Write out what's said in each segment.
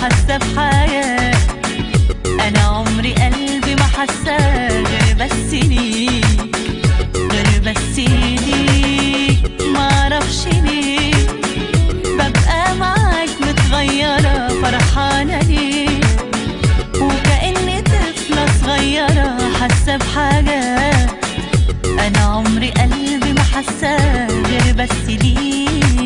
حاسة بحياة. أنا عمري قلبي ما حساه غير بس ليك، غير بس ليك. معرفش ليه ببقى معاك متغيرة فرحانة ليك، وكأني طفلة صغيرة حاسة بحاجة. أنا عمري قلبي ما حساه غير بس ليك.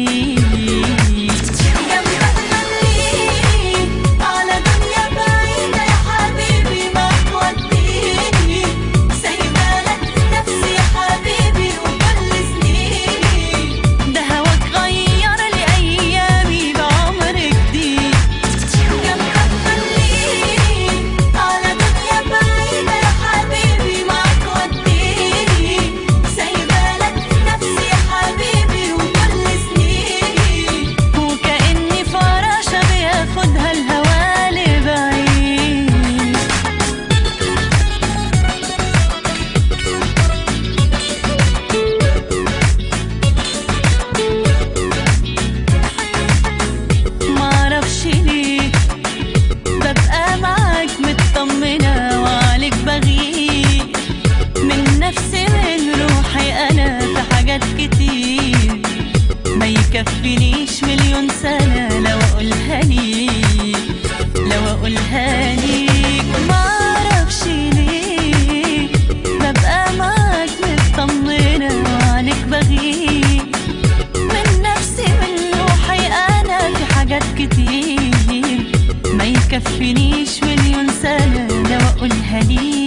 كتير ما يكفينيش مليون سنة لو أقولها ليك، لو أقولها ليك. معرفش ليه ببقى معاك مطمنة وعليك بغيب من نفسي من روحي أنا. في حاجات كتير ما يكفينيش مليون سنة لو أقولها ليك.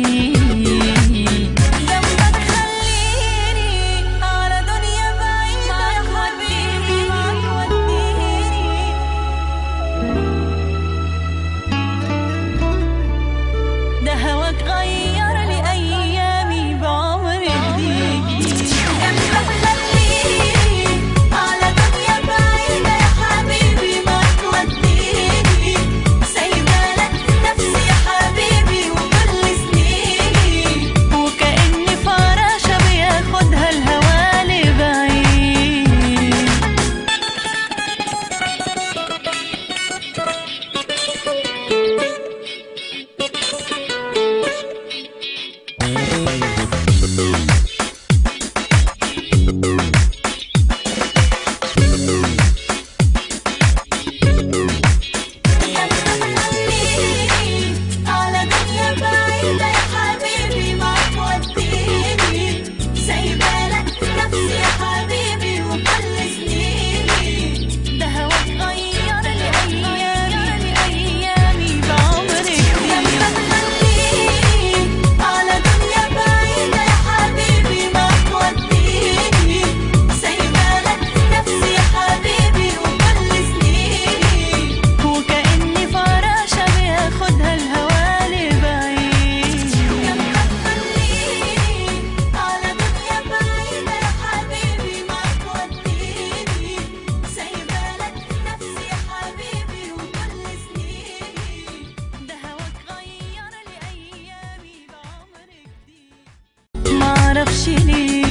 معرفش ليه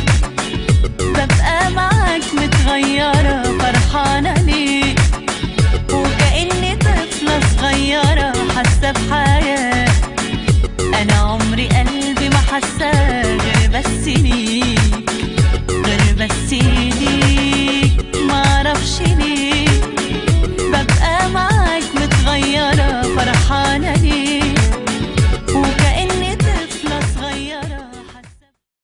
ببقى معاك متغيرة فرحانة ليك، وكأني طفلة صغيرة حاسة بحياة. أنا عمري قلبي ما حساه غير بس ليك.